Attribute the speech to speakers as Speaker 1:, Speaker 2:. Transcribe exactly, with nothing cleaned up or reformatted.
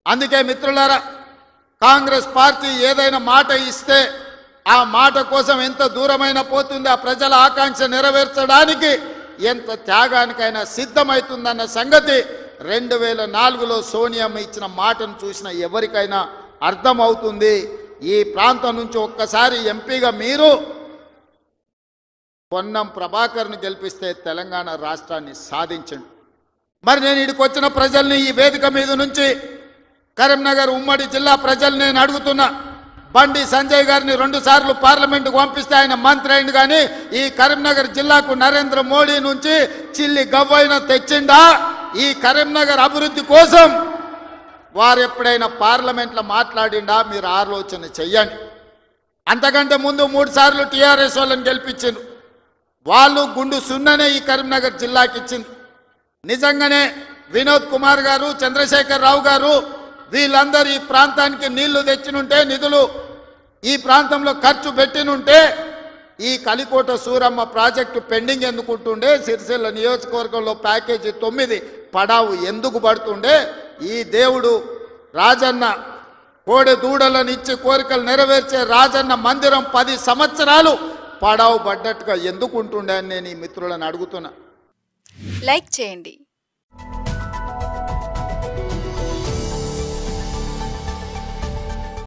Speaker 1: అందుకే మిత్రులారా, కాంగ్రెస్ పార్టీ ఏదైనా మాట ఇస్తే ఆ మాట కోసం ఎంత దూరమైనా పోతుంది, ఆ ప్రజల ఆకాంక్ష నెరవేర్చడానికి ఎంత త్యాగానికైనా సిద్ధమవుతుందన్న సంగతి రెండు వేల నాలుగులో సోనియమ్మ ఇచ్చిన మాటను చూసిన ఎవరికైనా అర్థమవుతుంది. ఈ ప్రాంతం నుంచి ఒక్కసారి ఎంపీగా మీరు పొన్నం ప్రభాకర్ను గెలిపిస్తే తెలంగాణ రాష్ట్రాన్ని సాధించండి. మరి నేను ఇక్కడికి వచ్చిన ప్రజల్ని ఈ వేదిక మీద నుంచి కరీంనగర్ ఉమ్మడి జిల్లా ప్రజలు నేను అడుగుతున్నా, బండి సంజయ్ గారిని రెండు సార్లు పార్లమెంటుకు పంపిస్తే ఆయన మంత్రి అయింది, కానీ ఈ కరీంనగర్ జిల్లాకు నరేంద్ర మోడీ నుంచి చిల్లి గవ్వైన తెచ్చిండా? ఈ కరీంనగర్ అభివృద్ధి కోసం వారు ఎప్పుడైనా పార్లమెంట్లో మాట్లాడిండా? మీరు ఆలోచన చెయ్యండి. అంతకంటే ముందు మూడు సార్లు టీఆర్ఎస్ వాళ్ళని గెలిపించింది, వాళ్ళు గుండు సున్ననే ఈ కరీంనగర్ జిల్లాకి ఇచ్చింది. నిజంగానే వినోద్ కుమార్ గారు, చంద్రశేఖర్ రావు గారు వీళ్ళందరూ ఈ ప్రాంతానికి నీళ్లు తెచ్చినుంటే, నిధులు ఈ ప్రాంతంలో ఖర్చు పెట్టినుంటే ఈ కలికోట సూరమ్మ ప్రాజెక్టు పెండింగ్ ఎందుకుంటుండే? సిరిసిల్ల నియోజకవర్గంలో ప్యాకేజీ తొమ్మిది పడావు ఎందుకు పడుతుండే? ఈ దేవుడు రాజన్న కోడె దూడలను ఇచ్చి కోరికలు నెరవేర్చే రాజన్న మందిరం పది సంవత్సరాలు పడావు పడ్డట్టుగా ఎందుకు ఉంటుండే అని నేను ఈ మిత్రులను అడుగుతున్నా.
Speaker 2: లైక్ చేయండి,